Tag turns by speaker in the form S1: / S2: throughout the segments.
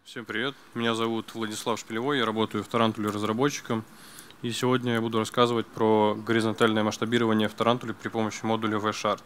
S1: Всем привет, меня зовут Владислав Шпилевой, я работаю в Тарантуле разработчиком. И сегодня я буду рассказывать про горизонтальное масштабирование в Тарантуле при помощи модуля VShard.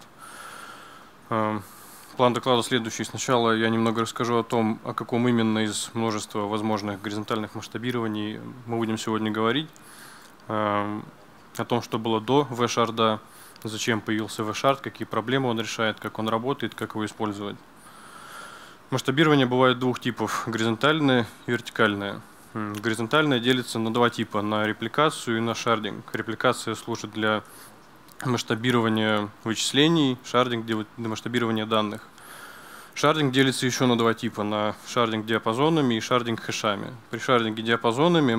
S1: План доклада следующий. Сначала я немного расскажу о том, о каком именно из множества возможных горизонтальных масштабирований мы будем сегодня говорить. О том, что было до VShard, зачем появился VShard, какие проблемы он решает, как он работает, как его использовать. Масштабирование бывает двух типов – горизонтальное и вертикальное. Горизонтальное делится на два типа – на репликацию и на шардинг. Репликация служит для масштабирования вычислений, шардинг для масштабирования данных. Шардинг делится еще на два типа – на шардинг диапазонами и шардинг хэшами. При шардинге диапазонами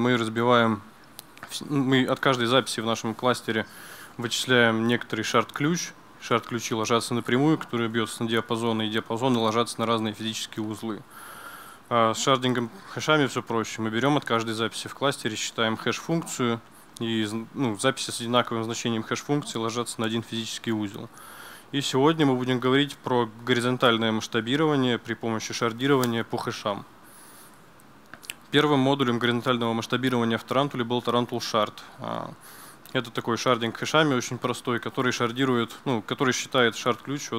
S1: мы от каждой записи в нашем кластере вычисляем некоторый шард-ключ. Шард-ключи ложатся напрямую, которые бьются на диапазоны, и диапазоны ложатся на разные физические узлы. А с шардингом хэшами все проще. Мы берем от каждой записи в кластере, считаем хэш-функцию, и записи с одинаковым значением хэш-функции ложатся на один физический узел. И сегодня мы будем говорить про горизонтальное масштабирование при помощи шардирования по хэшам. Первым модулем горизонтального масштабирования в Тарантуле был Tarantul Shard. Это такой шардинг хэшами очень простой, который шардирует, который считает шард-ключ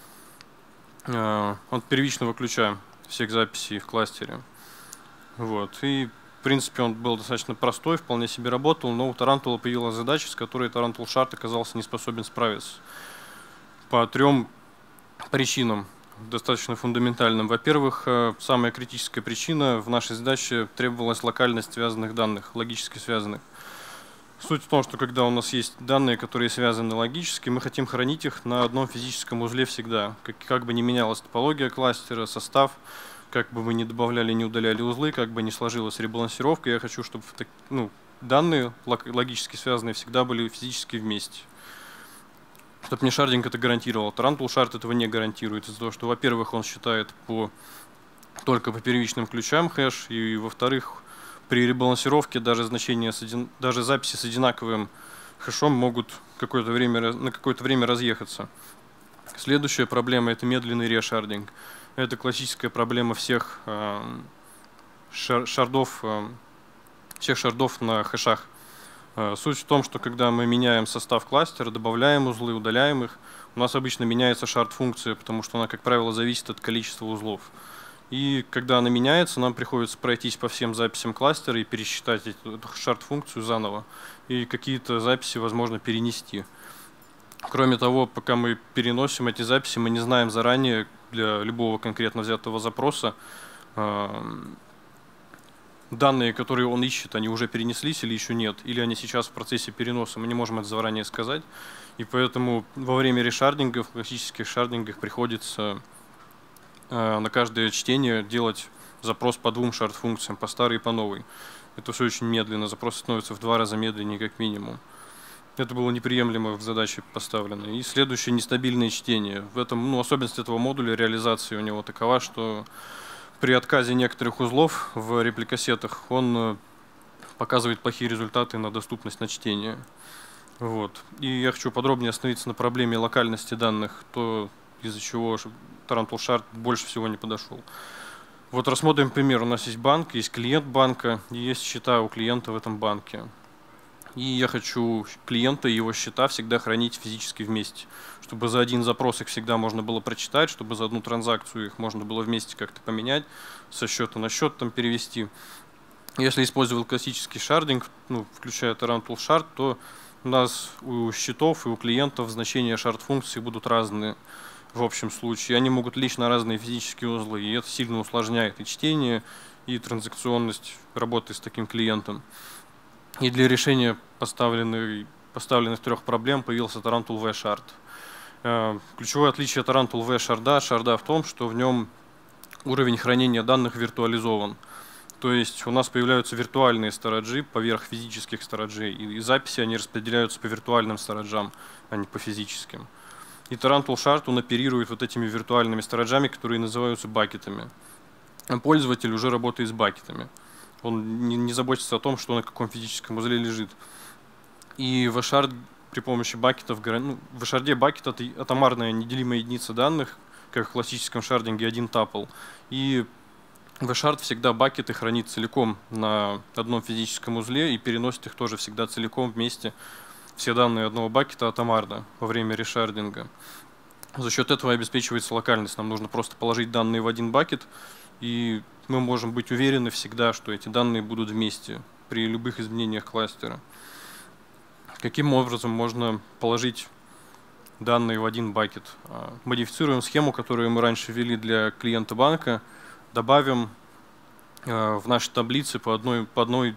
S1: от первичного ключа всех записей в кластере. И в принципе он был достаточно простой, вполне себе работал, но у Тарантула появилась задача, с которой Tarantul Shard оказался не способен справиться. По трем причинам, достаточно фундаментальным. Во-первых, самая критическая причина в нашей задаче требовалась локальность связанных данных, логически связанных. Суть в том, что когда у нас есть данные, которые связаны логически, мы хотим хранить их на одном физическом узле всегда. Как бы ни менялась топология кластера, состав, как бы мы ни добавляли, ни удаляли узлы, как бы ни сложилась ребалансировка, я хочу, чтобы данные логически связанные всегда были физически вместе. Чтобы мне шардинг это гарантировал. Tarantul Shard этого не гарантирует из-за того, что, во-первых, он считает только по первичным ключам хэш, и, во-вторых, при ребалансировке даже записи с одинаковым хэшом могут на какое-то время разъехаться. Следующая проблема – это медленный решардинг. Это классическая проблема всех шардов на хэшах. Суть в том, что когда мы меняем состав кластера, добавляем узлы, удаляем их, у нас обычно меняется шард-функция, потому что она, как правило, зависит от количества узлов. И когда она меняется, нам приходится пройтись по всем записям кластера и пересчитать эту шард-функцию заново. И какие-то записи возможно перенести. Кроме того, пока мы переносим эти записи, мы не знаем заранее для любого конкретно взятого запроса, данные, которые он ищет, они уже перенеслись или еще нет, или они сейчас в процессе переноса, мы не можем это заранее сказать. И поэтому во время решардингов, классических шардингах приходится на каждое чтение делать запрос по двум шард-функциям, по старой и по новой. Это все очень медленно, запрос становится в 2 раза медленнее как минимум. Это было неприемлемо в задаче поставлено. И следующее – нестабильное чтение. В этом, особенность этого модуля реализации у него такова, что при отказе некоторых узлов в репликассетах он показывает плохие результаты на доступность на чтение. И я хочу подробнее остановиться на проблеме локальности данных, из-за чего Tarantul Shard больше всего не подошел. Рассмотрим пример. У нас есть банк, есть клиент банка, и есть счета у клиента в этом банке. И я хочу клиента и его счета всегда хранить физически вместе, чтобы за один запрос их всегда можно было прочитать, чтобы за одну транзакцию их можно было вместе как-то поменять, со счета на счет перевести. Если использовал классический шардинг, включая Tarantul Shard, то у нас у счетов и у клиентов значения шард-функций будут разные. В общем случае, они могут лечь на разные физические узлы, и это сильно усложняет и чтение, и транзакционность работы с таким клиентом. И для решения поставленных 3 проблем появился Tarantul VShard. Ключевое отличие Tarantul VShard от шарда в том, что в нем уровень хранения данных виртуализован. То есть у нас появляются виртуальные стораджи поверх физических стораджей, и записи они распределяются по виртуальным стораджам, а не по физическим. И Tarantul Shard он оперирует этими виртуальными стораджами, которые называются бакетами. А пользователь уже работает с бакетами. Он не заботится о том, что на каком физическом узле лежит. И VShard при помощи бакетов, в VShard бакет – это атомарная неделимая единица данных, как в классическом шардинге один тапл. И VShard всегда бакеты хранит целиком на одном физическом узле и переносит их тоже всегда целиком вместе, все данные одного бакета атомарно во время решардинга. За счет этого обеспечивается локальность. Нам нужно просто положить данные в один бакет, и мы можем быть уверены всегда, что эти данные будут вместе при любых изменениях кластера. Каким образом можно положить данные в один бакет? Модифицируем схему, которую мы раньше ввели для клиента банка, добавим в наши таблицы по одному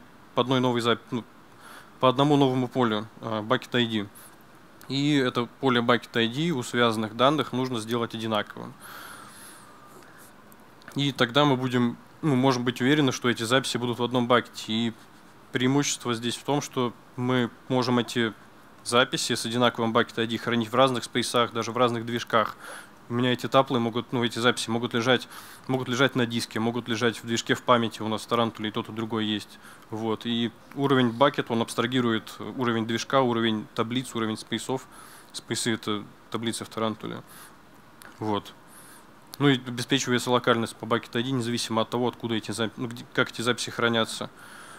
S1: новому полю bucket ID. И это поле bucket ID у связанных данных нужно сделать одинаковым. И тогда мы можем быть уверены, что эти записи будут в одном бакете. И преимущество здесь в том, что мы можем эти записи с одинаковым bucket ID хранить в разных спейсах, даже в разных движках. У меня эти таплы эти записи могут лежать на диске, могут лежать в движке в памяти, у нас в Тарантуле и тот, и другой есть. Вот. И уровень bucket, он абстрагирует уровень движка, уровень таблиц, уровень спейсов. Спейсы — это таблицы в Тарантуле. Вот. Ну и обеспечивается локальность по bucket ID, независимо от того, откуда как эти записи хранятся.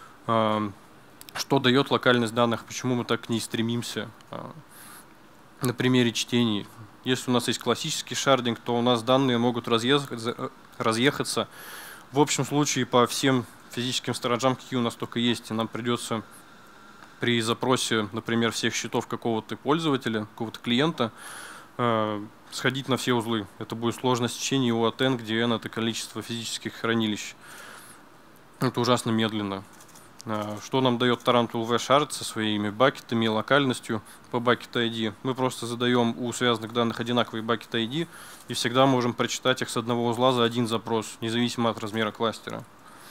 S1: Что дает локальность данных, почему мы так к ней стремимся. На примере чтений. Если у нас есть классический шардинг, то у нас данные могут разъехаться. В общем случае по всем физическим сторонжам, какие у нас только есть, и нам придется при запросе, например, всех счетов какого-то пользователя, какого-то клиента, сходить на все узлы. Это будет сложность чтения у от n, где n — это количество физических хранилищ. Это ужасно медленно. Что нам дает Tarantul VShard со своими бакетами и локальностью по bucket ID? Мы просто задаем у связанных данных одинаковый bucket ID и всегда можем прочитать их с одного узла за один запрос, независимо от размера кластера.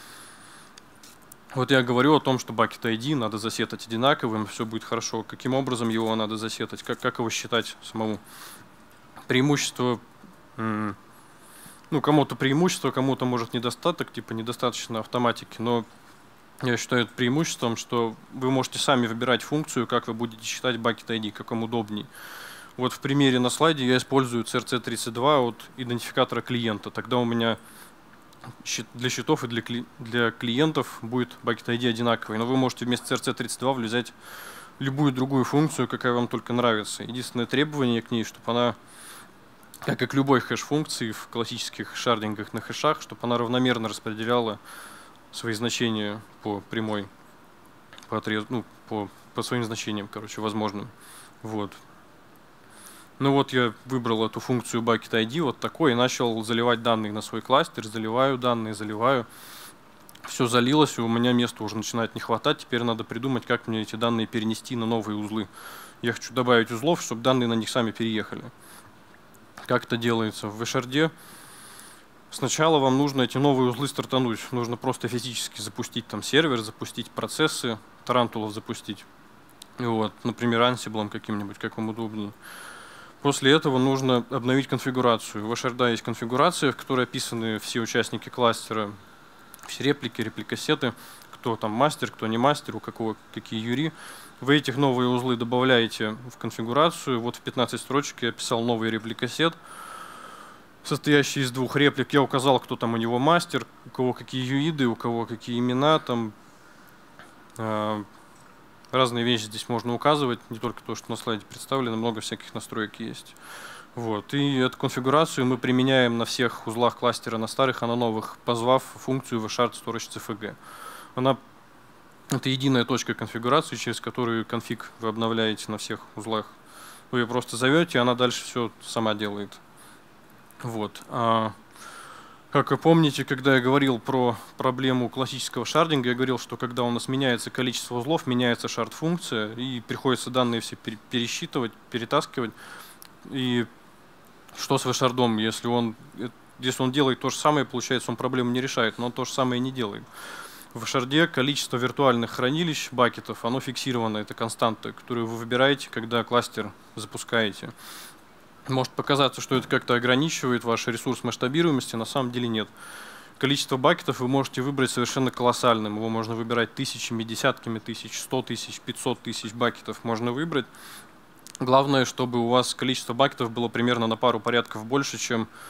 S1: Вот я говорю о том, что bucket ID надо засетать одинаковым, все будет хорошо. Каким образом его надо засетать? Как его считать самому? Преимущество, кому-то преимущество, кому-то может недостаток, типа недостаточно автоматики, но я считаю это преимуществом, что вы можете сами выбирать функцию, как вы будете считать bucket ID, как вам удобней. Вот в примере на слайде я использую CRC32 от идентификатора клиента. Тогда у меня для счетов и для клиентов будет bucket ID одинаковый. Но вы можете вместо CRC32 взять любую другую функцию, какая вам только нравится. Единственное требование к ней, чтобы она, как и к любой хэш-функции в классических шардингах на хэшах, чтобы она равномерно распределяла свои значения по прямой, по своим значениям, возможным. Вот. Ну вот я выбрал эту функцию bucket ID вот такой и начал заливать данные на свой кластер, заливаю данные, заливаю. Все залилось, и у меня места уже начинает не хватать. Теперь надо придумать, как мне эти данные перенести на новые узлы. Я хочу добавить узлов, чтобы данные на них сами переехали. Как это делается? В VShard сначала вам нужно эти новые узлы стартануть. Нужно просто физически запустить там сервер, запустить процессы, тарантулов запустить. Вот, например, Ansible каким-нибудь, как вам удобнее. После этого нужно обновить конфигурацию. У VShard есть конфигурация, в которой описаны все участники кластера, все реплики, репликосеты, кто там мастер, кто не мастер, у какие юри. Вы этих новые узлы добавляете в конфигурацию. Вот в 15 строчек я описал новый репликосет, состоящий из двух реплик. Я указал, кто там у него мастер, у кого какие юиды, у кого какие имена. Там разные вещи здесь можно указывать, не только то, что на слайде представлено, много всяких настроек есть. Вот. И эту конфигурацию мы применяем на всех узлах кластера, на старых, а на новых, позвав функцию VShard Storage CFG. Это единая точка конфигурации, через которую конфиг вы обновляете на всех узлах. Вы ее просто зовете, и она дальше все сама делает. Вот. Как вы помните, когда я говорил про проблему классического шардинга, я говорил, что когда у нас меняется количество узлов, меняется шард-функция, и приходится данные все пересчитывать, перетаскивать. И что с VShard? Если он делает то же самое, получается, он проблему не решает, но он то же самое не делает. В VShard количество виртуальных хранилищ, бакетов, оно фиксировано, это константа, которую вы выбираете, когда кластер запускаете. Может показаться, что это как-то ограничивает ваш ресурс масштабируемости, на самом деле нет. Количество бакетов вы можете выбрать совершенно колоссальным. Его можно выбирать тысячами, десятками тысяч, 100 тысяч, 500 тысяч бакетов можно выбрать. Главное, чтобы у вас количество бакетов было примерно на пару порядков больше, чем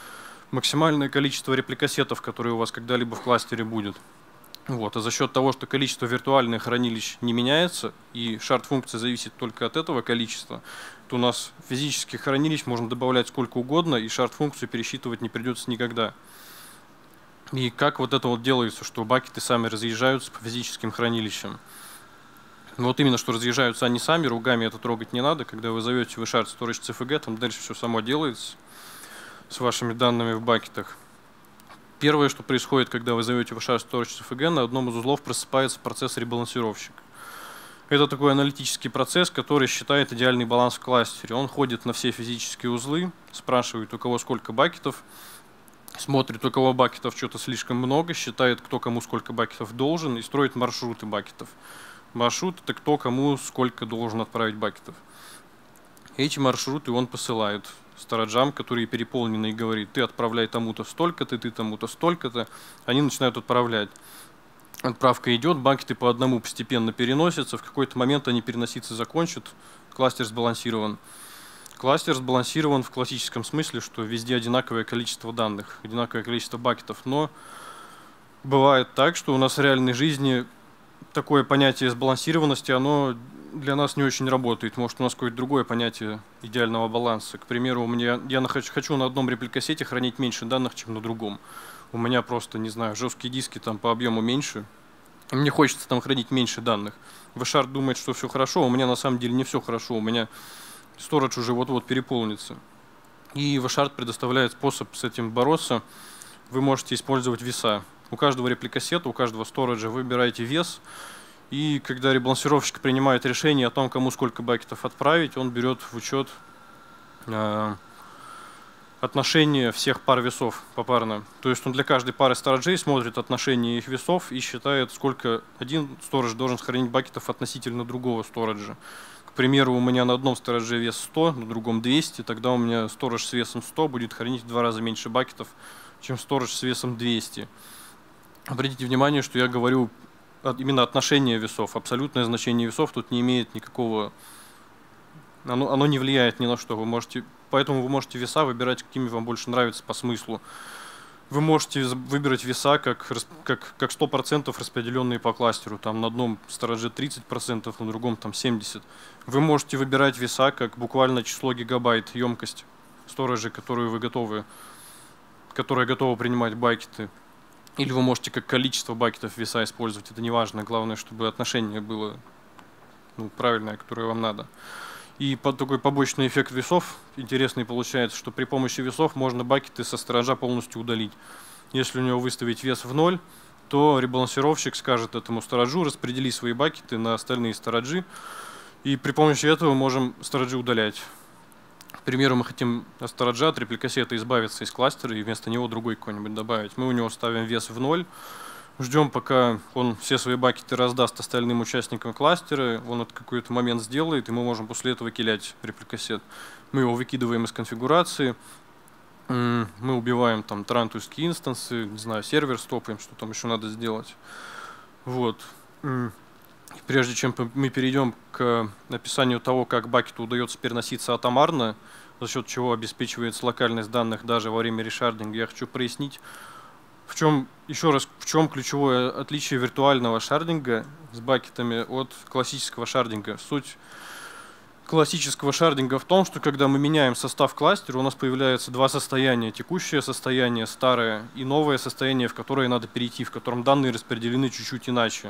S1: максимальное количество репликассетов, которые у вас когда-либо в кластере будет. Вот. А за счет того, что количество виртуальных хранилищ не меняется, и шард-функция зависит только от этого количества, то у нас физических хранилищ можно добавлять сколько угодно, и шард-функцию пересчитывать не придется никогда. И как вот это вот делается, что бакеты сами разъезжаются по физическим хранилищам? Вот именно, что разъезжаются они сами, руками это трогать не надо. Когда вы зовете shard storage CFG, там дальше все само делается с вашими данными в бакетах. Первое, что происходит, когда вы зовете shard storage CFG, на одном из узлов просыпается процесс-ребалансировщик. Это такой аналитический процесс, который считает идеальный баланс в кластере. Он ходит на все физические узлы, спрашивает, у кого сколько бакетов, смотрит, у кого бакетов что-то слишком много, считает, кто кому сколько бакетов должен, и строит маршруты бакетов. Маршрут – это кто кому сколько должен отправить бакетов. Эти маршруты он посылает стоrage'ам, которые переполнены, и говорит, ты отправляй тому-то столько-то, ты тому-то столько-то. Они начинают отправлять. Отправка идет, бакеты по одному постепенно переносятся, в какой-то момент они переноситься закончат, кластер сбалансирован. Кластер сбалансирован в классическом смысле, что везде одинаковое количество данных, одинаковое количество бакетов. Но бывает так, что у нас в реальной жизни такое понятие сбалансированности, оно для нас не очень работает. Может, у нас какое-то другое понятие идеального баланса. К примеру, я хочу на одном репликассете хранить меньше данных, чем на другом. У меня просто, не знаю, жесткие диски там по объему меньше. Мне хочется там хранить меньше данных. Vshard думает, что все хорошо, а у меня на самом деле не все хорошо. У меня storage уже вот-вот переполнится. И Vshard предоставляет способ с этим бороться. Вы можете использовать веса. У каждого репликассета, у каждого сториджа выбираете вес. И когда ребалансировщик принимает решение о том, кому сколько бакетов отправить, он берет в учет отношение всех пар весов попарно. То есть он для каждой пары сториджей смотрит отношение их весов и считает, сколько один сторидж должен сохранить бакетов относительно другого сториджа. К примеру, у меня на одном сторидже вес 100, на другом 200, тогда у меня сторидж с весом 100 будет хранить в 2 раза меньше бакетов, чем сторидж с весом 200. Обратите внимание, что я говорю именно отношение весов. Абсолютное значение весов тут не имеет никакого... Оно не влияет ни на что. Поэтому вы можете веса выбирать, какими вам больше нравится по смыслу. Вы можете выбрать веса как 100% распределенные по кластеру. Там на одном сторидже 30%, на другом там 70%. Вы можете выбирать веса как буквально число гигабайт емкость сториджа, которая готова принимать бакеты. Или вы можете как количество бакетов веса использовать. Это не важно. Главное, чтобы отношение было правильное, которое вам надо. И такой побочный эффект весов интересный получается, что при помощи весов можно бакеты со сториджа полностью удалить. Если у него выставить вес в 0, то ребалансировщик скажет этому сториджу: распредели свои бакеты на остальные сториджи. И при помощи этого можем сториджи удалять. К примеру, мы хотим от сториджа, от репликассета избавиться из кластера и вместо него другой какой-нибудь добавить. Мы у него ставим вес в 0. Ждем, пока он все свои бакеты раздаст остальным участникам кластера, он это какой-то момент сделает, и мы можем после этого килять репликассет. Мы его выкидываем из конфигурации, мы убиваем там тарантульские инстансы, не знаю, сервер стопаем, что там еще надо сделать. Вот. Прежде чем мы перейдем к описанию того, как бакету удается переноситься атомарно, за счет чего обеспечивается локальность данных даже во время решардинга, я хочу прояснить, в чем ключевое отличие виртуального шардинга с бакетами от классического шардинга. Суть классического шардинга в том, что когда мы меняем состав кластера, у нас появляются два состояния: текущее состояние, старое, и новое состояние, в которое надо перейти, в котором данные распределены чуть-чуть иначе.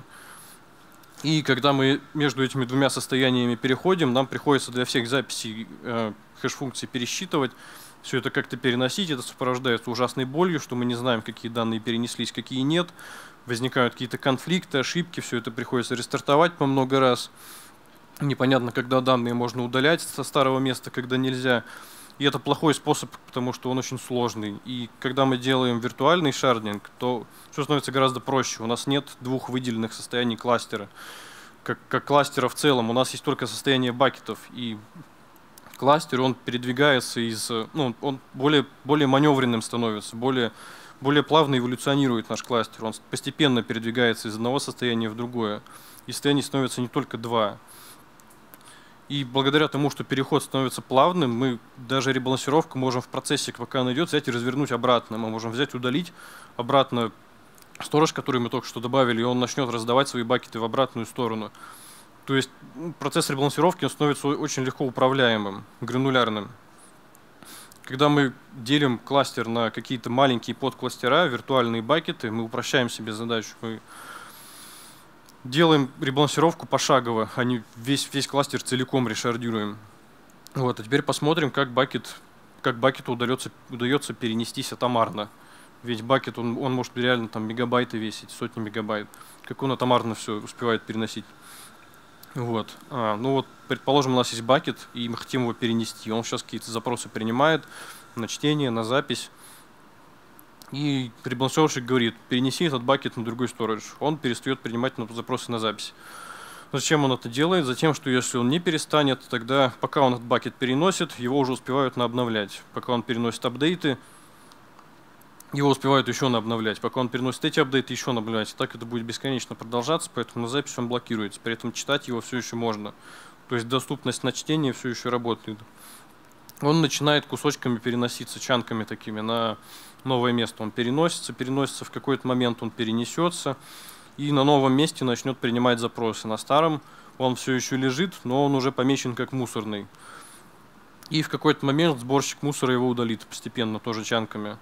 S1: И когда мы между этими двумя состояниями переходим, нам приходится для всех записей хэш-функций пересчитывать, все это как-то переносить. Это сопровождается ужасной болью, что мы не знаем, какие данные перенеслись, какие нет. Возникают какие-то конфликты, ошибки, все это приходится рестартовать по много раз. Непонятно, когда данные можно удалять со старого места, когда нельзя. И это плохой способ, потому что он очень сложный. И когда мы делаем виртуальный шардинг, то все становится гораздо проще. У нас нет двух выделенных состояний кластера. Как кластера в целом. У нас есть только состояние бакетов. И кластер, он передвигается он более маневренным становится, более плавно эволюционирует наш кластер. Он постепенно передвигается из одного состояния в другое. И состояний становится не только два. И благодаря тому, что переход становится плавным, мы даже ребалансировку можем в процессе, пока она идет, взять и развернуть обратно. Мы можем взять, удалить обратно сторож, который мы только что добавили, и он начнет раздавать свои бакеты в обратную сторону. То есть процесс ребалансировки он становится очень легко управляемым, гранулярным. Когда мы делим кластер на какие-то маленькие подкластера, виртуальные бакеты, мы упрощаем себе задачу. Мы делаем ребалансировку пошагово, а не весь кластер целиком решардируем. Вот, а теперь посмотрим, как бакету удается перенестись атомарно. Ведь бакет, он может реально там мегабайты весить, сотни мегабайт. Как он атомарно все успевает переносить. Вот. Ну вот, предположим, у нас есть бакет, и мы хотим его перенести. Он сейчас какие-то запросы принимает на чтение, на запись. И ребалансировщик говорит, перенеси этот бакет на другой сторож. Он перестает принимать запросы на запись. Зачем он это делает? Затем, что если он не перестанет, тогда пока он этот бакет переносит, его уже успевают обновлять. Пока он переносит апдейты, его успевают еще обновлять. Пока он переносит эти апдейты, еще обновлять. И так это будет бесконечно продолжаться, поэтому на запись он блокируется. При этом читать его все еще можно. То есть доступность на чтение все еще работает. Он начинает кусочками переноситься, чанками такими на новое место. Он переносится, в какой-то момент он перенесется. И на новом месте начнет принимать запросы. На старом он все еще лежит, но он уже помечен как мусорный. И в какой-то момент сборщик мусора его удалит постепенно, тоже чанками.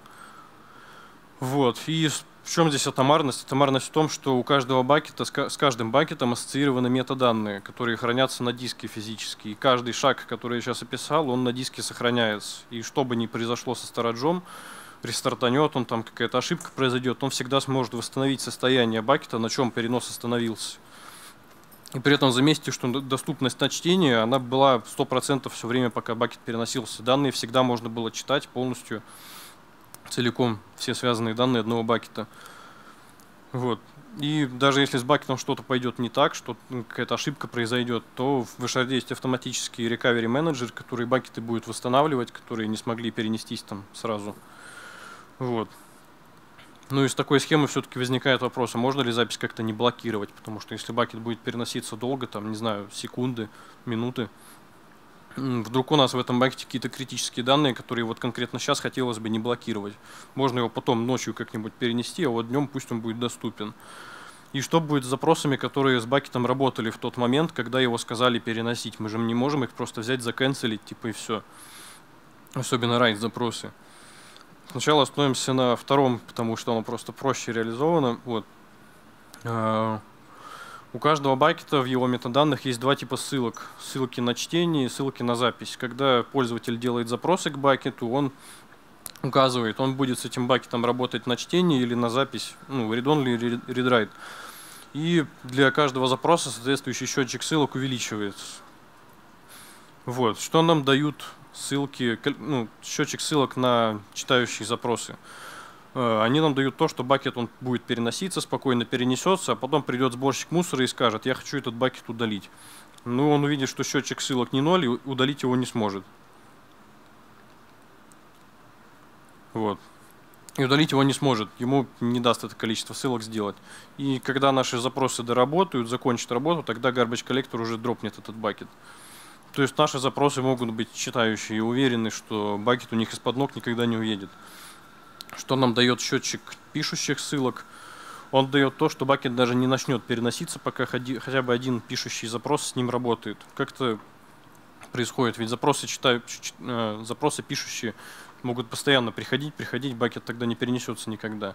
S1: Вот. И в чем здесь атомарность? Атомарность в том, что у каждого бакета, с каждым бакетом ассоциированы метаданные, которые хранятся на диске физически. И каждый шаг, который я сейчас описал, он на диске сохраняется. И что бы ни произошло со стораджом, рестартанет, он там какая-то ошибка произойдет, он всегда сможет восстановить состояние бакета, на чем перенос остановился. И при этом заметьте, что доступность на чтение, она была 100% все время, пока бакет переносился. Данные всегда можно было читать полностью, целиком, все связанные данные одного бакета. Вот. И даже если с бакетом что-то пойдет не так, что какая-то ошибка произойдет, то в Wishard есть автоматический recovery менеджер, который бакеты будет восстанавливать, которые не смогли перенестись там сразу. Вот. Ну и с такой схемы все-таки возникает вопрос, а можно ли запись как-то не блокировать, потому что если бакет будет переноситься долго, там, не знаю, секунды, минуты, вдруг у нас в этом бакете какие-то критические данные, которые вот конкретно сейчас хотелось бы не блокировать. Можно его потом ночью как-нибудь перенести, а вот днем пусть он будет доступен. И что будет с запросами, которые с бакетом работали в тот момент, когда его сказали переносить? Мы же не можем их просто взять, заканцелить, типа и все. Особенно write запросы. Сначала остановимся на втором, потому что оно просто проще реализовано. Вот. У каждого бакета в его метаданных есть два типа ссылок. Ссылки на чтение и ссылки на запись. Когда пользователь делает запросы к бакету, он указывает, он будет с этим бакетом работать на чтение или на запись, ну, read-only или read-write. И для каждого запроса соответствующий счетчик ссылок увеличивается. Вот. Что нам дают ссылки, ну, счетчик ссылок на читающие запросы? Они нам дают то, что бакет он будет переноситься, спокойно перенесется, а потом придет сборщик мусора и скажет, я хочу этот бакет удалить. Ну, он увидит, что счетчик ссылок не 0, и удалить его не сможет. Вот. И удалить его не сможет, ему не даст это количество ссылок сделать. И когда наши запросы доработают, закончат работу, тогда garbage collector уже дропнет этот бакет. То есть наши запросы могут быть читающие и уверены, что бакет у них из-под ног никогда не уедет. Что нам дает счетчик пишущих ссылок? Он дает то, что бакет даже не начнет переноситься, пока хотя бы один пишущий запрос с ним работает. Как-то происходит, ведь запросы пишущие могут постоянно приходить, бакет тогда не перенесется никогда.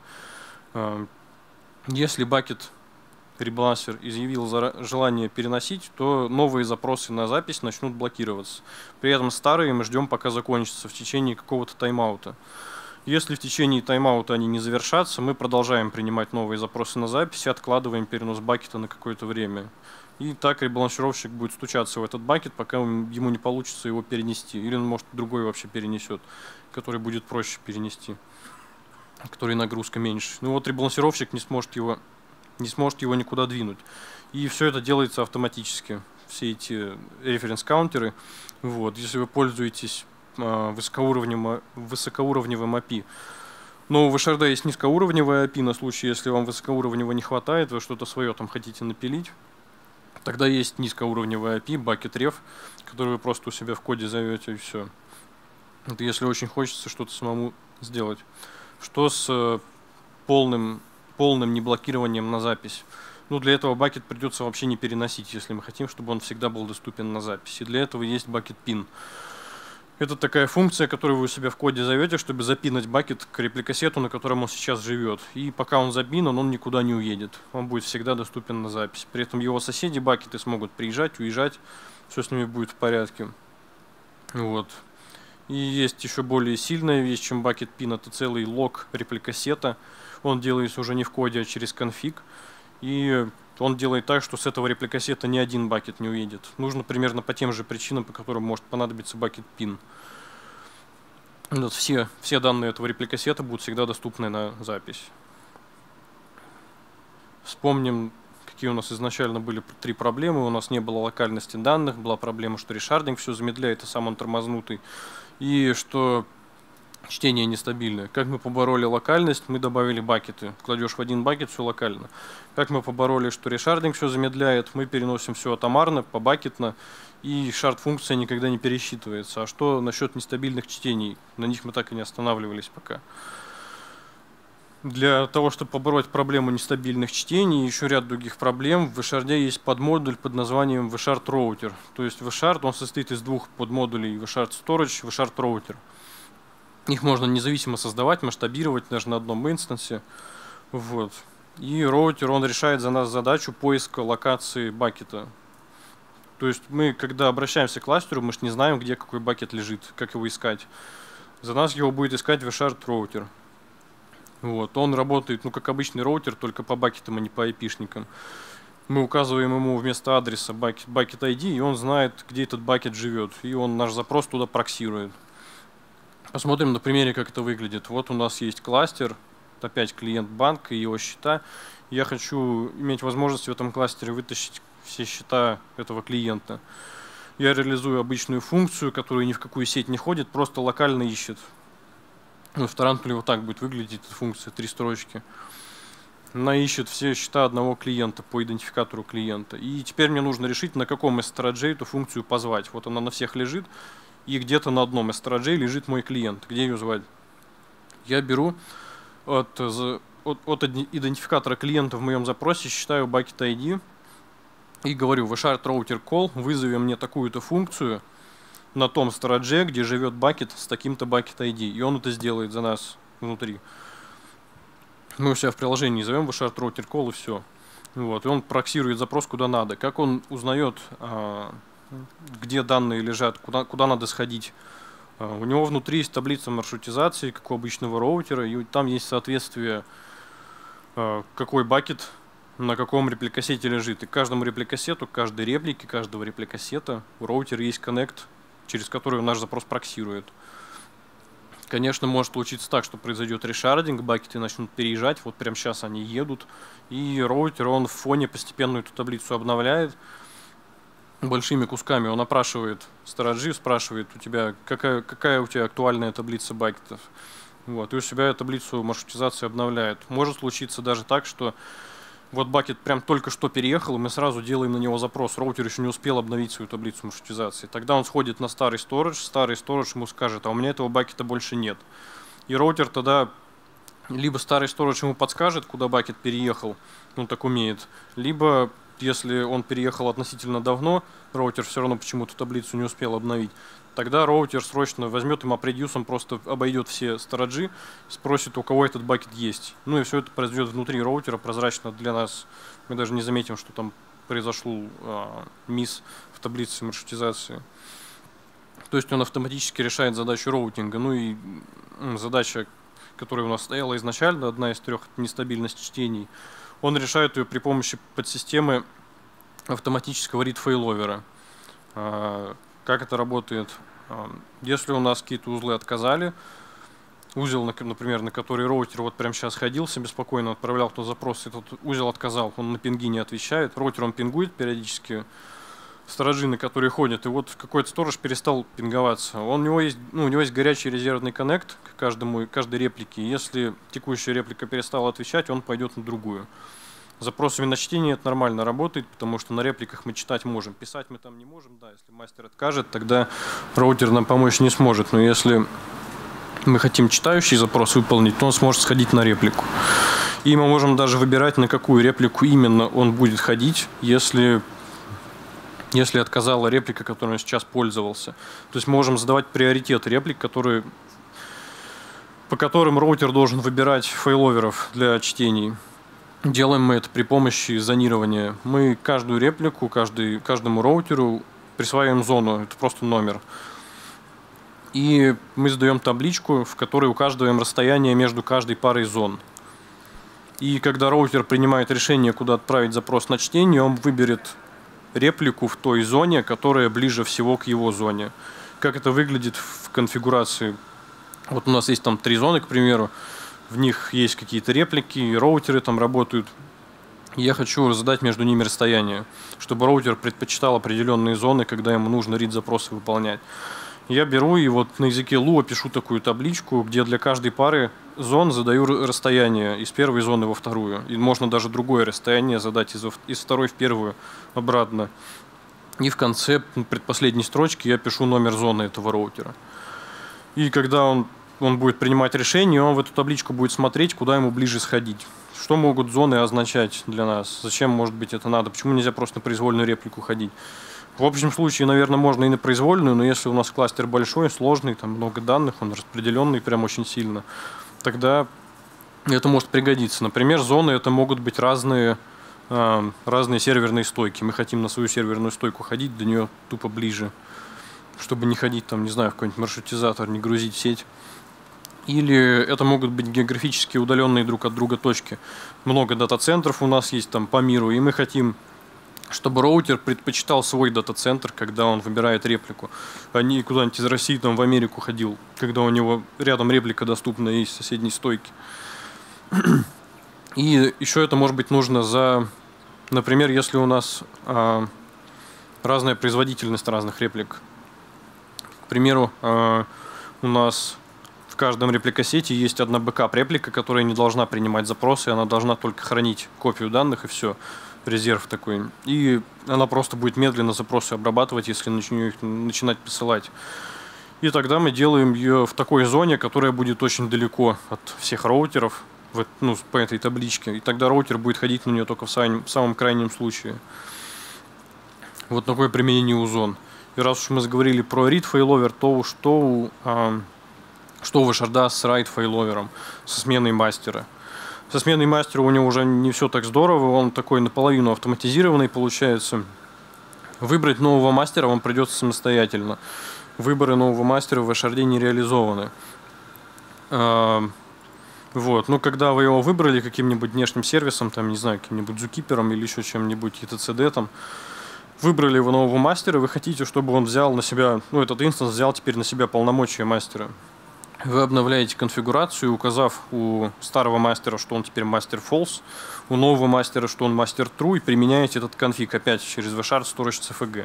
S1: Если бакет ребалансер изъявил желание переносить, то новые запросы на запись начнут блокироваться. При этом старые мы ждем, пока закончатся в течение какого-то тайм-аута. Если в течение тайм-аута они не завершатся, мы продолжаем принимать новые запросы на запись и откладываем перенос бакета на какое-то время. И так ребалансировщик будет стучаться в этот бакет, пока ему не получится его перенести. Или он, может, другой вообще перенесет, который будет проще перенести, который нагрузка меньше. Ну вот ребалансировщик не сможет его никуда двинуть. И все это делается автоматически. Все эти референс-каунтеры. Вот. Если вы пользуетесь высокоуровневым API. Но у Wishard есть низкоуровневая API на случай, если вам высокоуровневого не хватает, вы что-то свое там хотите напилить, Тогда есть низкоуровневый API, bucket.ref, который вы просто у себя в коде зовете, и все. Это если очень хочется что-то самому сделать. Что с полным неблокированием на запись? Ну, для этого бакет придется вообще не переносить, если мы хотим, чтобы он всегда был доступен на запись. И для этого есть bucket pin. Это такая функция, которую вы у себя в коде зовете, чтобы запинать бакет к репликассету, на котором он сейчас живет. И пока он запинан, он никуда не уедет. Он будет всегда доступен на запись. При этом его соседи бакеты смогут приезжать, уезжать. Все с ними будет в порядке. Вот. И есть еще более сильная вещь, чем bucket pin. Это целый лог репликассета. Он делается уже не в коде, а через конфиг. И он делает так, что с этого репликассета ни один бакет не уедет. Нужно примерно по тем же причинам, по которым может понадобиться bucket pin. Вот все данные этого репликассета будут всегда доступны на запись. Вспомним, какие у нас изначально были 3 проблемы. У нас не было локальности данных, была проблема, что решардинг все замедляет, и сам он тормознутый. И что чтение нестабильное. Как мы побороли локальность, мы добавили бакеты. Кладешь в один бакет, все локально. Как мы побороли, что решардинг все замедляет, мы переносим все атомарно, побакетно, и шард-функция никогда не пересчитывается. А что насчет нестабильных чтений? На них мы так и не останавливались пока. Для того, чтобы побороть проблему нестабильных чтений и еще ряд других проблем, в Vshard есть подмодуль под названием Vshard Router. То есть Vshard, он состоит из 2 подмодулей: Vshard Storage и Vshard Router. Их можно независимо создавать, масштабировать даже на одном инстансе. Вот. И роутер, он решает за нас задачу поиска локации бакета. То есть мы, когда обращаемся к кластеру, мы же не знаем, где какой бакет лежит, как его искать. За нас его будет искать Vshard Router. Вот. Он работает, ну, как обычный роутер, только по бакетам, а не по IP-шникам. Мы указываем ему вместо адреса bucket ID, и он знает, где этот бакет живет. И он наш запрос туда проксирует. Посмотрим на примере, как это выглядит. Вот у нас есть кластер, опять клиент банка и его счета. Я хочу иметь возможность в этом кластере вытащить все счета этого клиента. Я реализую обычную функцию, которая ни в какую сеть не ходит, просто локально ищет. Ну, в Тарантуле вот так будет выглядеть эта функция, 3 строчки. Она ищет все счета одного клиента по идентификатору клиента. И теперь мне нужно решить, на каком из стороджей эту функцию позвать. Вот она на всех лежит. И где-то на одном из сторожей лежит мой клиент. Где ее звать? Я беру от идентификатора клиента в моем запросе, считаю bucket ID и говорю: Vshard Router Call, вызови мне такую-то функцию на том стороже, где живет бакет с таким-то bucket ID. И он это сделает за нас внутри. Мы у себя в приложении зовем Vshard Router Call, и все. Вот. И он проксирует запрос куда надо. Как он узнает, где данные лежат, куда надо сходить? У него внутри есть таблица маршрутизации, как у обычного роутера, и там есть соответствие, какой бакет на каком репликассете лежит. И к каждому репликассету, к каждой реплике каждого репликассета у роутера есть коннект, через который наш запрос проксирует. Конечно, может случиться так, что произойдет решардинг, бакеты начнут переезжать, вот прямо сейчас они едут, и роутер, он в фоне постепенно эту таблицу обновляет большими кусками. Он опрашивает сторожи, спрашивает у тебя, какая у тебя актуальная таблица бакетов. Вот, и у себя таблицу маршрутизации обновляет. Может случиться даже так, что вот бакет прям только что переехал, и мы сразу делаем на него запрос. Роутер еще не успел обновить свою таблицу маршрутизации. Тогда он сходит на старый сторидж ему скажет: а у меня этого бакета больше нет. И роутер тогда либо старый сторидж ему подскажет, куда бакет переехал, он так умеет, либо, если он переехал относительно давно, роутер все равно почему-то таблицу не успел обновить, тогда роутер срочно возьмет и MapReduce, просто обойдет все сториджи, спросит, у кого этот бакет есть. Ну и все это произойдет внутри роутера, прозрачно для нас. Мы даже не заметим, что там произошел мисс в таблице маршрутизации. То есть он автоматически решает задачу роутинга. Ну и задача, которая у нас стояла изначально, одна из 3 — нестабильность чтений, он решает ее при помощи подсистемы автоматического read-failover. Как это работает? Если у нас какие-то узлы отказали, узел, например, на который роутер вот прямо сейчас ходил, себе спокойно отправлял тот запрос, этот узел отказал, он на пинги не отвечает. Роутер он пингует периодически сторожи, на которые ходят, и вот какой-то сторож перестал пинговаться. У него есть горячий резервный коннект к каждой реплике. Если текущая реплика перестала отвечать, он пойдет на другую. запросами на чтение это нормально работает, потому что на репликах мы читать можем. Писать мы там не можем, да, если мастер откажет, тогда роутер нам помочь не сможет. Но если мы хотим читающий запрос выполнить, то он сможет сходить на реплику. И мы можем даже выбирать, на какую реплику именно он будет ходить, если отказала реплика, которой он сейчас пользовался. То есть мы можем задавать приоритет реплик, по которым роутер должен выбирать фейловеров для чтений. Делаем мы это при помощи зонирования. Мы каждую реплику, каждому роутеру присваиваем зону, это просто номер. И мы задаем табличку, в которой указываем расстояние между каждой парой зон. И когда роутер принимает решение, куда отправить запрос на чтение, он выберет реплику в той зоне, которая ближе всего к его зоне. Как это выглядит в конфигурации? Вот у нас есть там 3 зоны, к примеру. В них есть какие-то реплики, и роутеры там работают. И я хочу задать между ними расстояние, чтобы роутер предпочитал определенные зоны, когда ему нужно read-запросы выполнять. Я беру и вот на языке Lua пишу такую табличку, где для каждой пары зон задаю расстояние из первой зоны во вторую. И можно даже другое расстояние задать из второй в первую обратно. И в конце предпоследней строчки я пишу номер зоны этого роутера. И когда он будет принимать решение, он в эту табличку будет смотреть, куда ему ближе сходить. Что могут зоны означать для нас? Зачем, может быть, это надо? Почему нельзя просто на произвольную реплику ходить? В общем случае, наверное, можно и на произвольную, но если у нас кластер большой, сложный, там много данных, он распределенный прям очень сильно, тогда это может пригодиться. Например, зоны это могут быть разные серверные стойки. Мы хотим на свою серверную стойку ходить, до нее тупо ближе, чтобы не ходить там, не знаю, в какой-нибудь маршрутизатор, не грузить сеть. Или это могут быть географически удаленные друг от друга точки. Много дата-центров у нас есть там по миру, и мы хотим, чтобы роутер предпочитал свой дата-центр, когда он выбирает реплику, а не куда-нибудь из России там в Америку ходил, когда у него рядом реплика доступна и есть соседней стойки. И еще это может быть нужно за, например, если у нас разная производительность разных реплик. К примеру, у нас в каждом репликосети есть одна бэкап-реплика, которая не должна принимать запросы, она должна только хранить копию данных и все. Резерв такой. И она просто будет медленно запросы обрабатывать, если начинать посылать. И тогда мы делаем ее в такой зоне, которая будет очень далеко от всех роутеров, по этой табличке. И тогда роутер будет ходить на нее только в самом крайнем случае. Вот такое применение у зон. И раз уж мы заговорили про read failover, то что у Вишарда с write failover, со сменой мастера? Со сменой мастера у него уже не все так здорово, он такой наполовину автоматизированный получается. Выбрать нового мастера вам придется самостоятельно. Выборы нового мастера в Вишарде не реализованы. Вот. Но когда вы его выбрали каким-нибудь внешним сервисом, там, не знаю, каким-нибудь Zookeeper или еще чем-нибудь, etcd, там, выбрали вы нового мастера, вы хотите, чтобы он взял на себя, этот инстанс взял теперь на себя полномочия мастера. Вы обновляете конфигурацию, указав у старого мастера, что он теперь мастер false, у нового мастера, что он мастер true, и применяете этот конфиг опять через Vshard Storage CFG.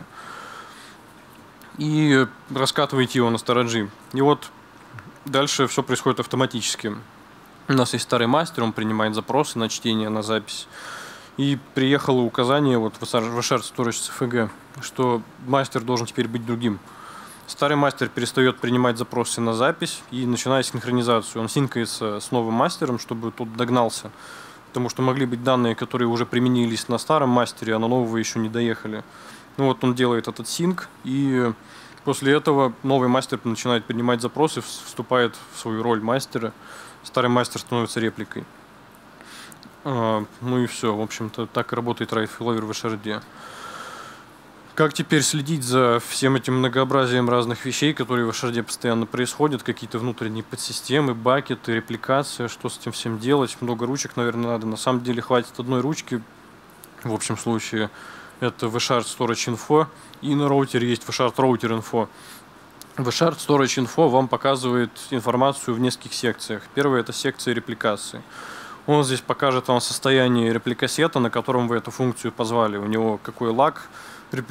S1: И раскатываете его на сторожи. И вот дальше все происходит автоматически. У нас есть старый мастер, он принимает запросы на чтение, на запись. И приехало указание в Vshard Storage CFG, что мастер должен теперь быть другим. Старый мастер перестает принимать запросы на запись и начинает синхронизацию. Он синкается с новым мастером, чтобы тот догнался. Потому что могли быть данные, которые уже применились на старом мастере, а на нового еще не доехали. Вот он делает этот синк, и после этого новый мастер начинает принимать запросы, вступает в свою роль мастера. Старый мастер становится репликой. Ну и все. В общем-то, так и работает write failover в Vshard. Как теперь следить за всем этим многообразием разных вещей, которые в Vshard постоянно происходят, какие-то внутренние подсистемы, бакеты, репликация, что с этим всем делать? Много ручек, наверное, надо. На самом деле хватит одной ручки. В общем случае это Vshard Storage Info, и на роутере есть Vshard Router Info. Vshard Storage Info вам показывает информацию в нескольких секциях. Первая — это секция репликации. Он здесь покажет вам состояние репликосета, на котором вы эту функцию позвали. У него какой лаг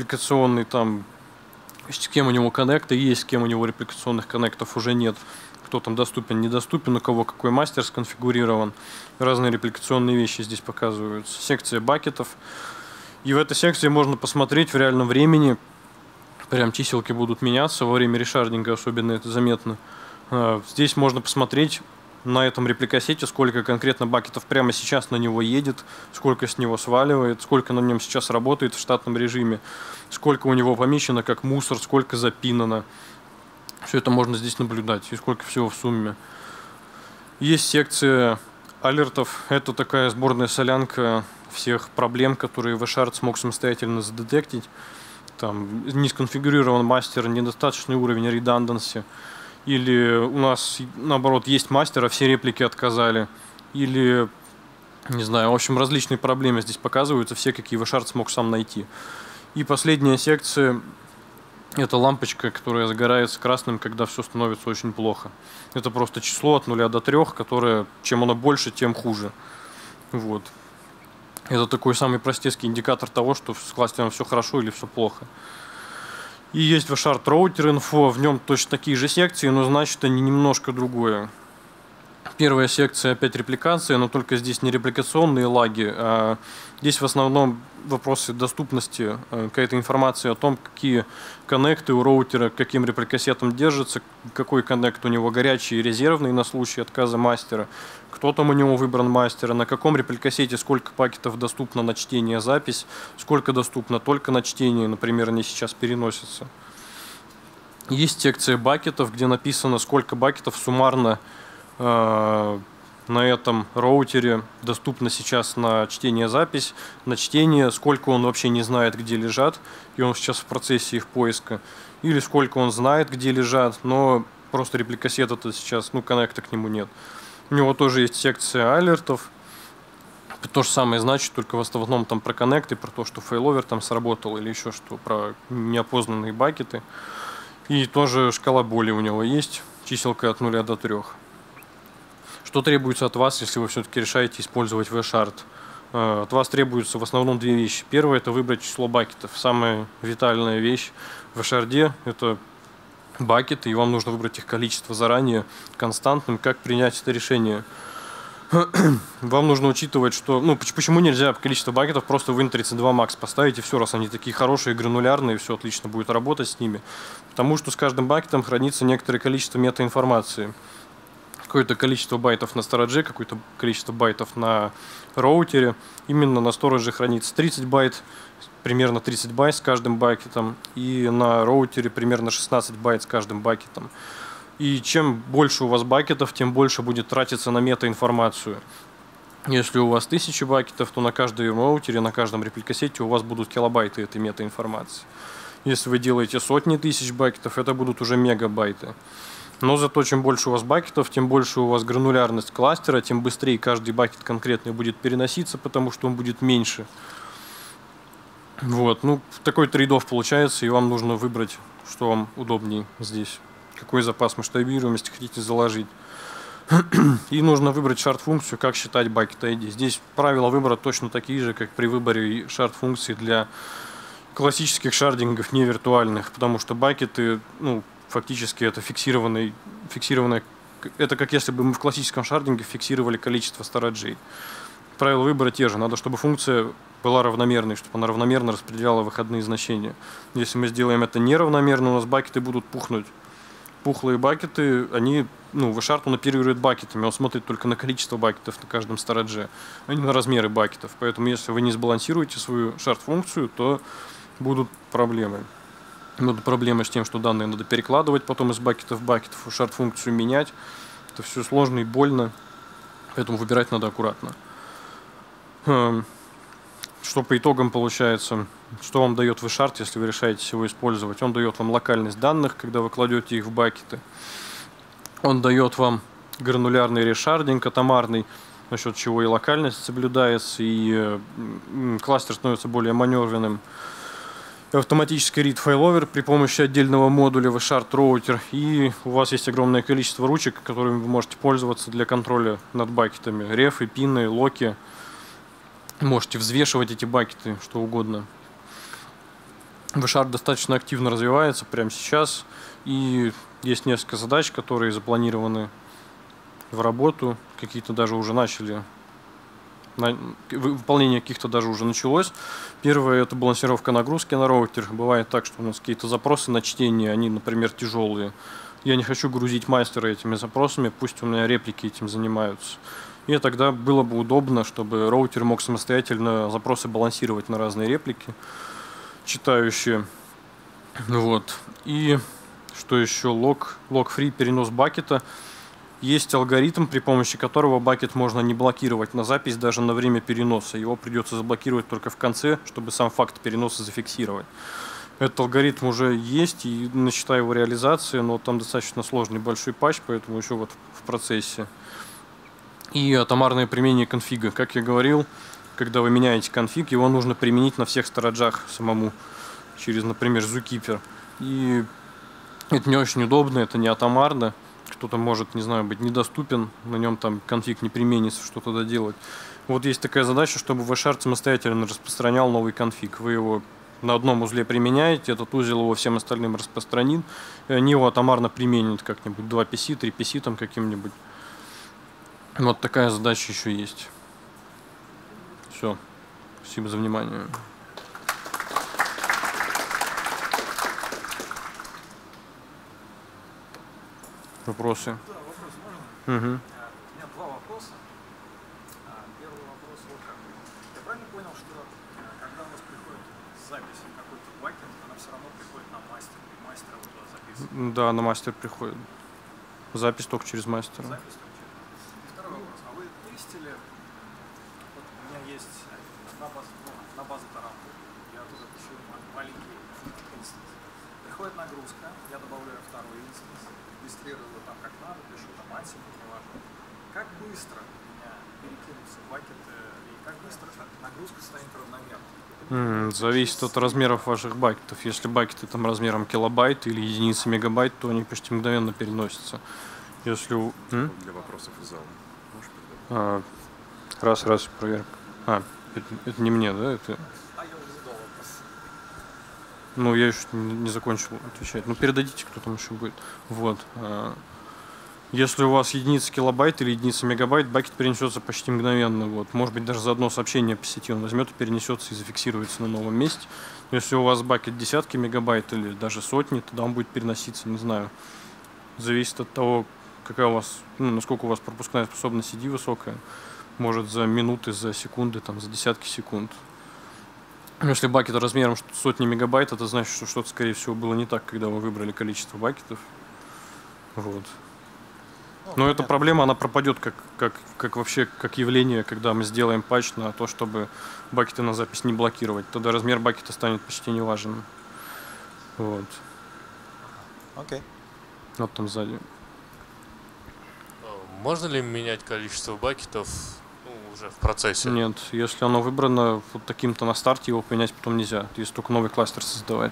S1: репликационный, там, с кем у него коннекты есть, с кем у него репликационных коннектов уже нет, кто кто там доступен, недоступен, у кого какой мастер сконфигурирован. Разные репликационные вещи здесь показываются. Секция бакетов. И в этой секции можно посмотреть в реальном времени. Прям чиселки будут меняться во время решардинга, особенно это заметно. Здесь можно посмотреть на этом репликасете, сколько конкретно бакетов прямо сейчас на него едет, сколько с него сваливает, сколько на нем сейчас работает в штатном режиме, сколько у него помечено как мусор, сколько запинано. Все это можно здесь наблюдать, и сколько всего в сумме. Есть секция алертов. Это такая сборная солянка всех проблем, которые Wishard смог самостоятельно задетектить. Там не сконфигурирован мастер, недостаточный уровень redundancy. Или у нас, наоборот, есть мастер, а все реплики отказали. Или, не знаю, в общем, различные проблемы здесь показываются, все, какие Wishard смог сам найти. И последняя секция – это лампочка, которая загорается красным, когда все становится очень плохо. Это просто число от 0 до 3, которое, чем оно больше, тем хуже. Вот. Это такой самый простецкий индикатор того, что с кластером все хорошо или все плохо. И есть Wishard Router Info, в нем точно такие же секции, но значит они немножко другое. Первая секция опять репликация, но только здесь не репликационные лаги, а здесь в основном вопросы доступности, какая-то информация о том, какие коннекты у роутера, каким репликасетом держится, какой коннект у него горячий и резервный на случай отказа мастера, кто там у него выбран мастера, на каком репликасете сколько пакетов доступно на чтение, запись, сколько доступно только на чтение, например, они сейчас переносятся. Есть секция бакетов, где написано, сколько бакетов суммарно на этом роутере доступно сейчас на чтение-запись, на чтение, сколько он вообще не знает, где лежат, и он сейчас в процессе их поиска, или сколько он знает, где лежат, но просто репликасета-то сейчас, коннекта к нему нет. У него тоже есть секция алертов, то же самое значит, только в основном там про коннекты, про то, что фейловер там сработал, или еще что, про неопознанные бакеты. И тоже шкала боли у него есть, чиселка от 0 до 3. Что требуется от вас, если вы все-таки решаете использовать Wishard? От вас требуется в основном две вещи. Первое – это выбрать число бакетов. Самая витальная вещь в Wishard – это бакеты, и вам нужно выбрать их количество заранее константным. Как принять это решение? Вам нужно учитывать, что... почему нельзя количество бакетов просто в Win32 Max поставить, и все, раз они такие хорошие, гранулярные, все отлично будет работать с ними. Потому что с каждым бакетом хранится некоторое количество метаинформации. Какое-то количество байтов на стороже, какое-то количество байтов на роутере. Именно на стороже хранится 30 байт, примерно 30 байт с каждым бакетом, и на роутере примерно 16 байт с каждым бакетом. И чем больше у вас бакетов, тем больше будет тратиться на метаинформацию. Если у вас 1000 бакетов, то на каждом роутере, на каждом репликасете у вас будут килобайты этой метаинформации. Если вы делаете сотни тысяч бакетов, это будут уже мегабайты. Но зато чем больше у вас бакетов, тем больше у вас гранулярность кластера, тем быстрее каждый бакет конкретный будет переноситься, потому что он будет меньше. Вот, такой трейд-офф получается, и вам нужно выбрать, что вам удобнее здесь. Какой запас масштабируемости хотите заложить. И нужно выбрать шард-функцию, как считать бакет ID. Здесь правила выбора точно такие же, как при выборе шард-функции для классических шардингов, не виртуальных, потому что бакеты, фактически это фиксированное, это как если бы мы в классическом шардинге фиксировали количество стоraджей. Правила выбора те же, надо, чтобы функция была равномерной, чтобы она равномерно распределяла выходные значения. Если мы сделаем это неравномерно, у нас бакеты будут пухнуть. Пухлые бакеты, они, Wishard, он оперирует бакетами, он смотрит только на количество бакетов на каждом сторадже, а не на размеры бакетов. Поэтому если вы не сбалансируете свою шард-функцию, то будут проблемы. Будут проблемы с тем, что данные надо перекладывать потом из бакетов в бакетов, шард-функцию менять. Это все сложно и больно, поэтому выбирать надо аккуратно. Что по итогам получается? Что вам дает Wishard, если вы решаете его использовать? Он дает вам локальность данных, когда вы кладете их в бакеты. Он дает вам гранулярный решардинг, атомарный, за счет чего и локальность соблюдается, и кластер становится более маневренным. Автоматический read failover при помощи отдельного модуля Wishard Router. И у вас есть огромное количество ручек, которыми вы можете пользоваться для контроля над бакетами. Рефы, пины, локи. Можете взвешивать эти бакеты, что угодно. Wishard достаточно активно развивается прямо сейчас. И Есть несколько задач, которые запланированы в работу, какие-то даже уже начали, выполнение каких-то даже уже началось. Первое – это балансировка нагрузки на роутер. Бывает так, что у нас какие-то запросы на чтение, они, например, тяжелые. Я не хочу грузить мастера этими запросами, пусть у меня реплики этим занимаются. И тогда было бы удобно, чтобы роутер мог самостоятельно запросы балансировать на разные реплики, читающие. Вот. И что еще? Лог-фри перенос бакета. Есть алгоритм, при помощи которого бакет можно не блокировать на запись даже на время переноса. Его придется заблокировать только в конце, чтобы сам факт переноса зафиксировать. Этот алгоритм уже есть, и начата его реализация, но там достаточно сложный большой патч, поэтому еще вот в процессе. И атомарное применение конфига. Как я говорил, когда вы меняете конфиг, его нужно применить на всех стоrage'ах самому, через, например, Zookeeper. И это не очень удобно, это не атомарно. Кто-то может, не знаю, быть недоступен, на нем там конфиг не применится, что туда делать. Вот есть такая задача, чтобы Wireshark самостоятельно распространял новый конфиг. Вы его на одном узле применяете, этот узел его всем остальным распространит, и они его атомарно применят как-нибудь, 2 PC, 3 PC там каким-нибудь. Вот такая задача еще есть. Все. Спасибо за внимание. Вопросы?
S2: Да, вопрос можно?
S1: Угу.
S2: У меня два вопроса. Первый вопрос вот какой. Я правильно понял, что когда у вас приходит запись в какой-то бакет, она все равно приходит на мастер, и мастер его туда записывает?
S1: Да, на мастер приходит. Запись только через мастера.
S2: Запись только через мастер. И второй вопрос. А вы тестили, вот у меня есть на базу Таранты, я туда пишу маленький инстанс. Приходит нагрузка, я добавляю второй инстанс, регистрирую его там как надо, пишу там ансимул, неважно. Как быстро у меня перекинутся бакеты и как быстро нагрузка станет равномерной?
S1: Зависит от размеров ваших бакетов. Если бакеты там размером килобайт или единицы мегабайт, то они почти мгновенно переносятся. Если
S3: Для вопросов из зала. Можешь передать?
S1: раз, проверка. Это не мне, да? Это...
S2: А я уже задал вопрос.
S1: Ну, я еще не закончил отвечать. Ну, передадите, кто там еще будет. Вот. Если у вас единица килобайт или единица мегабайт, бакет перенесется почти мгновенно. Вот. Может быть, даже за одно сообщение по сети он возьмет и перенесется и зафиксируется на новом месте. Но если у вас бакет десятки мегабайт или даже сотни, тогда он будет переноситься, не знаю. Зависит от того, какая у вас, насколько у вас пропускная способность CD высокая. Может за минуты, за секунды, там, за десятки секунд. Если бакет размером сотни мегабайт, это значит, что что-то, скорее всего, было не так, когда вы выбрали количество бакетов. Вот. Но эта проблема, она пропадет как вообще, как явление, когда мы сделаем патч на то, чтобы бакеты на запись не блокировать. Тогда размер бакета станет почти неважным. Вот.
S4: Окей.
S1: Вот там сзади.
S5: Можно ли менять количество бакетов уже в процессе?
S1: Нет, если оно выбрано вот таким-то на старте, его поменять потом нельзя. Если только новый кластер создавать.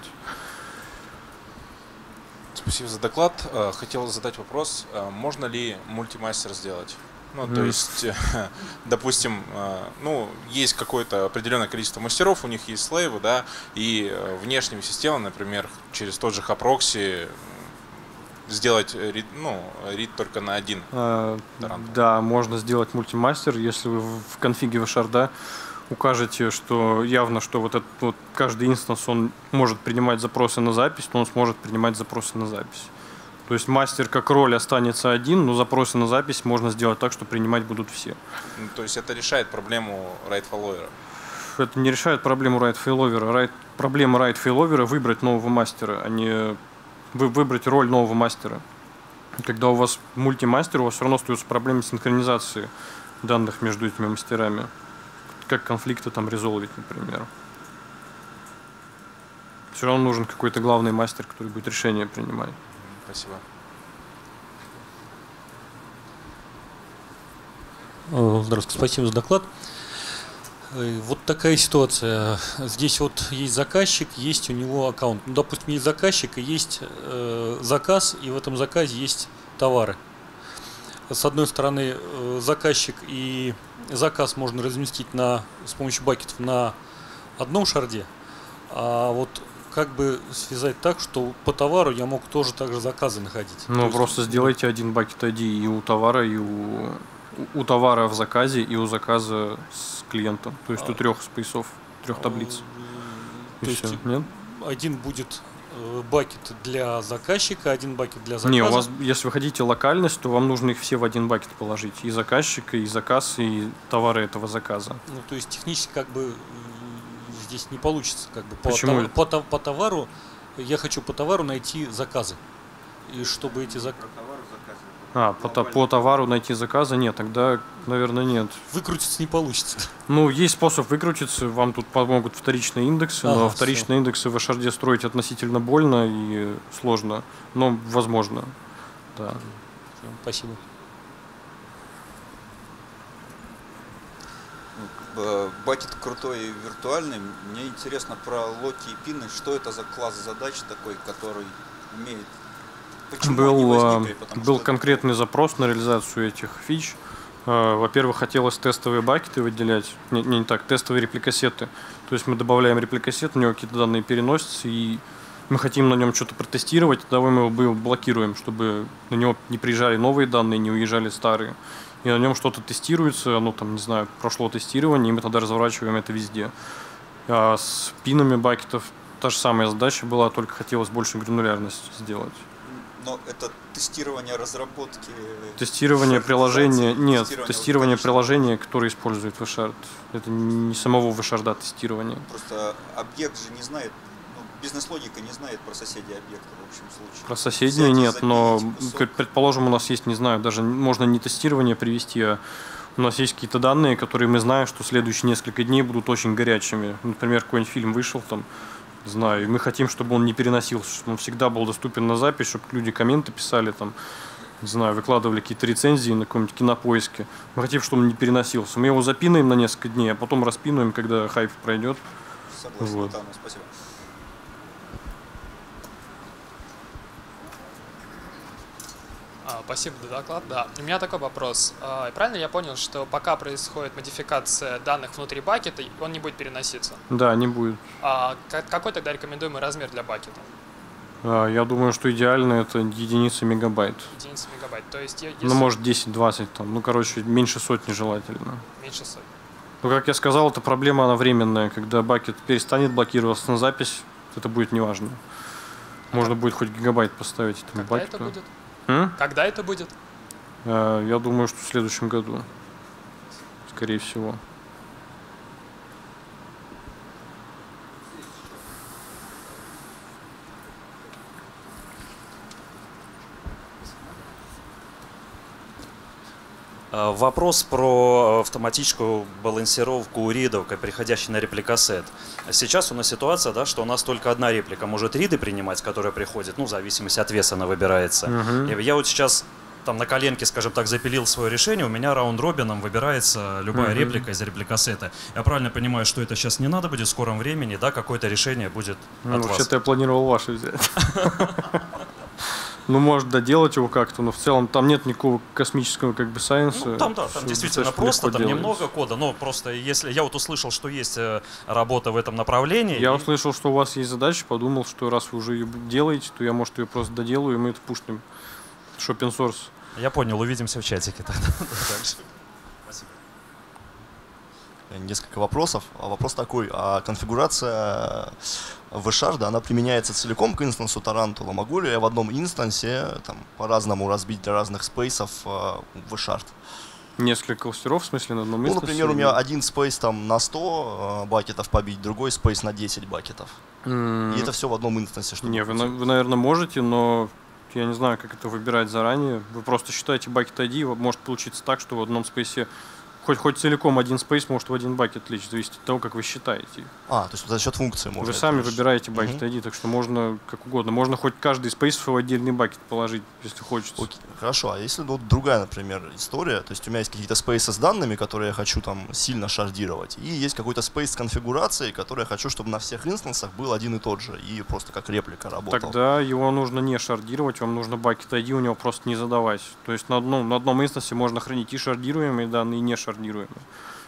S4: Спасибо за доклад. Хотел задать вопрос, можно ли мультимастер сделать? Ну, то есть, допустим, есть какое-то определенное количество мастеров, у них есть слейвы, да, и внешними системами, например, через тот же Haproxy сделать рид только на один.
S1: Да, можно сделать мультимастер, если вы в конфиге Wireshark укажете, что явно, что вот этот вот каждый инстанс он может принимать запросы на запись, то он сможет принимать запросы на запись. То есть мастер как роль останется один, но запросы на запись можно сделать так, что принимать будут все.
S4: То есть это решает проблему write failover?
S1: Это не решает проблему write failover. Проблема write failover выбрать нового мастера, а не выбрать роль нового мастера. Когда у вас мультимастер, у вас все равно остаются проблемы синхронизации данных между этими мастерами. Как конфликты там резолвить, например. Все равно нужен какой-то главный мастер, который будет решение принимать.
S4: Спасибо.
S6: Здравствуйте, спасибо за доклад. Вот такая ситуация. Здесь вот есть заказчик, есть у него аккаунт. Ну, допустим, есть заказчик и есть заказ, и в этом заказе есть товары. С одной стороны, заказчик и заказ можно разместить с помощью бакетов на одном шарде, а вот как бы связать так, что по товару я мог тоже также заказы находить.
S1: Ну, просто сделайте один бакет ID и у товара, и у товара в заказе, и у заказа с клиентом. То есть у 3 спейсов, 3 таблиц.
S6: То есть
S1: нет?
S6: один будет бакет для заказчика, один бакет для заказа.
S1: Не, у вас, если вы хотите локальность, то вам нужно их все в один бакет положить. И заказчика, и заказ, и товары этого заказа.
S6: Ну, то есть технически как бы здесь не получится. Как бы,
S1: Почему?
S6: По товару, я хочу по товару найти заказы. И чтобы эти заказы...
S1: По товару найти заказы? Нет, тогда, наверное, нет.
S6: Выкрутиться не получится.
S1: Ну, есть способ выкрутиться, вам тут помогут вторичные индексы, но вторичные индексы в HRD строить относительно больно и сложно, но возможно. Да.
S6: Спасибо.
S7: Бакет крутой и виртуальный. Мне интересно про локи и пины. Что это за класс задач такой, который умеет...
S1: Был конкретный запрос на реализацию этих фич. Во-первых, хотелось тестовые бакеты выделять, не так, тестовые репликассеты. То есть мы добавляем репликассет, у него какие-то данные переносятся, и мы хотим на нем что-то протестировать, тогда мы его блокируем, чтобы на него не приезжали новые данные, не уезжали старые. И на нем что-то тестируется, оно там, не знаю, прошло тестирование, и мы тогда разворачиваем это везде. А с пинами бакетов та же самая задача была, только хотелось больше гранулярность сделать.
S7: Но это тестирование разработки...
S1: Тестирование приложения... Нет, тестирование приложения, которое использует Wishard. Это не самого Wishard тестирование.
S7: Просто объект же не знает, бизнес-логика не знает про соседей объекта в общем случае.
S1: Про соседние нет, но, предположим, у нас есть, не знаю, даже можно не тестирование привести, а у нас есть какие-то данные, которые мы знаем, что следующие несколько дней будут очень горячими. Например, какой-нибудь фильм вышел там, знаю, и мы хотим, чтобы он не переносился, чтобы он всегда был доступен на запись, чтобы люди комменты писали, там, не знаю, выкладывали какие-то рецензии на каком-нибудь Кинопоиске. Мы хотим, чтобы он не переносился. Мы его запинаем на несколько дней, а потом распинуем, когда хайп пройдет.
S7: Согласен,
S1: вот.
S7: Спасибо.
S8: Спасибо за доклад. Да. У меня такой вопрос. Правильно я понял, что пока происходит модификация данных внутри бакета, он не будет переноситься?
S1: Да, не будет.
S8: Какой тогда рекомендуемый размер для бакета?
S1: Я думаю, что идеально это единица мегабайт.
S8: Единица мегабайт. То есть, если...
S1: Ну, может, 10-20 там. Ну, короче, меньше сотни желательно.
S8: Меньше сотни.
S1: Ну, как я сказал, эта проблема, она временная. Когда бакет перестанет блокироваться на запись, это будет неважно. Можно будет хоть гигабайт поставить этому
S8: Когда
S1: бакету.
S8: это будет?
S1: М?
S8: Когда это будет?
S1: Я думаю, что в следующем году. Скорее всего.
S9: Вопрос про автоматическую балансировку ридов, приходящей на репликассет. Сейчас у нас ситуация, да, что у нас только одна реплика может риды принимать, которая приходит, ну, в зависимости от веса она выбирается. И я вот сейчас там на коленке, скажем так, запилил свое решение, у меня раунд-робином выбирается любая реплика из репликассета. Я правильно понимаю, что это сейчас не надо будет в скором времени, да, какое-то решение будет от вас?
S1: Вообще-то я планировал ваше взять. Ну, может доделать его как-то, но в целом там нет никакого космического как бы сайенса.
S9: Ну, там действительно просто, там немного кода, но просто если я вот услышал, что есть работа в этом направлении.
S1: Я услышал, что у вас есть задача, подумал, что раз вы уже ее делаете, то я, может, ее просто доделаю, и мы это пушнем. Это open source.
S9: Я понял, увидимся в чатике тогда. Спасибо.
S10: Несколько вопросов. Вопрос такой, а конфигурация Wishard, она применяется целиком к инстансу Тарантула. Могу ли я в одном инстансе там, по-разному разбить для разных спейсов Wishard?
S1: Несколько кластеров, в смысле, на одном инстансе?
S10: Ну, например, у меня один спейс там на 100 бакетов побить, другой спейс на 10 бакетов. И это все в одном инстансе.
S1: Не, вы, наверное, можете, но я не знаю, как это выбирать заранее. Вы просто считаете бакет ID, может получиться так, что в одном спейсе хоть целиком один спейс может в один бакет лечь, зависит от того, как вы считаете.
S10: То есть за счет функции можно.
S1: Вы сами выбираете бакет ID, так что можно как угодно. Можно хоть каждый спейс в отдельный бакет положить, если хочется.
S10: Окей, хорошо, а если вот другая, например, история, то есть у меня есть какие-то спейсы с данными, которые я хочу там сильно шардировать, и есть какой-то спейс с конфигурацией, который я хочу, чтобы на всех инстансах был один и тот же, и просто как реплика работал.
S1: Тогда его нужно не шардировать, вам нужно бакет ID у него просто не задавать. То есть на одном инстансе можно хранить и шардируемые данные, и не шардируемые.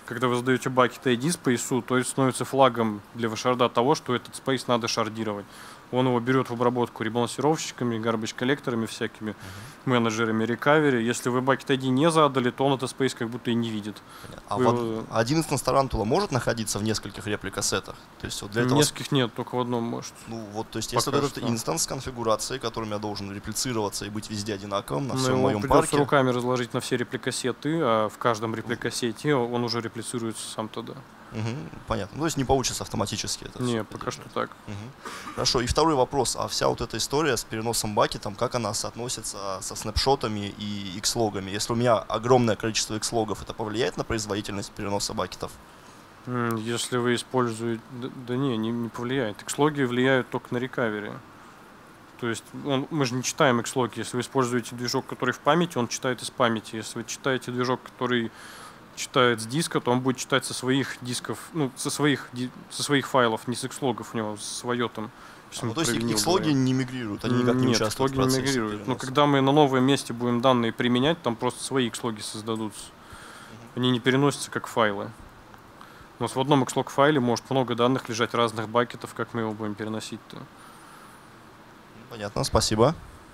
S1: когда вы задаете бакет ID спейсу, то это становится флагом для вышарда того, что этот спейс надо шардировать. Он его берет в обработку ребалансировщиками, гарбидж-коллекторами всякими, менеджерами рекавери. Если вы бакет ID не задали, то он этот спейс как будто и не видит.
S10: А один инстанс Тарантула может находиться в нескольких репликассетах? То есть вот для этого...
S1: Нескольких нет, только в одном может.
S10: Ну вот, то есть если вот этот инстанс с конфигурацией, которым я должен реплицироваться и быть везде одинаковым на всем моем парке...
S1: придется руками разложить на все репликассеты, а в каждом репликассете он уже реплицируется сам тогда.
S10: Понятно. Ну, то есть не получится автоматически это.
S1: Не, пока что так.
S10: Хорошо. И второй вопрос. А вся вот эта история с переносом бакетом, как она соотносится со снапшотами и X-логами? Если у меня огромное количество X-логов, это повлияет на производительность переноса бакетов?
S1: Если вы используете... Да не повлияет. X-логи влияют только на рекавери. То есть мы же не читаем X-логи. Если вы используете движок, который в памяти, он читает из памяти. Если вы читаете движок, который читает с диска, то он будет читать со своих дисков, ну, со своих файлов, не с X-логов, у него свое там.
S10: То есть X-логи не мигрируют, они никак не участвуют в процессе переноса? Нет, X-логи не мигрируют.
S1: Но когда мы на новом месте будем данные применять, там просто свои X-логи создадутся. Они не переносятся как файлы. У нас в одном X-log файле может много данных лежать разных бакетов, как мы его будем переносить-то.
S10: Понятно, спасибо.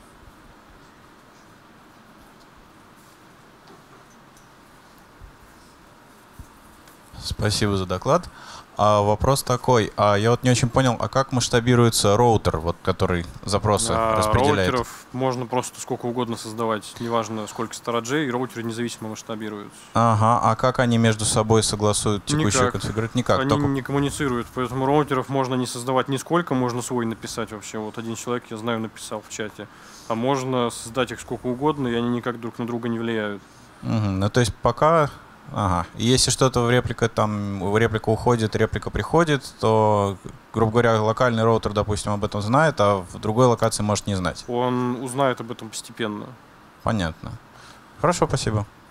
S11: Спасибо за доклад. Вопрос такой, я вот не очень понял, а как масштабируется роутер, вот, который запросы распределяет?
S1: Роутеров можно просто сколько угодно создавать, неважно сколько стоraджей, и роутеры независимо масштабируются.
S11: Ага, а как они между собой согласуют текущую конфигурацию? Никак.
S1: Они
S11: только...
S1: не коммуницируют, поэтому роутеров можно не создавать нисколько, можно свой написать вообще. Вот один человек, я знаю, написал в чате. А можно создать их сколько угодно, и они никак друг на друга не влияют.
S11: Ну то есть пока... Ага. Если что-то в реплика уходит, реплика приходит, то, грубо говоря, локальный роутер, допустим, об этом знает, а в другой локации может не знать.
S1: Он узнает об этом постепенно.
S11: Понятно. Хорошо, спасибо.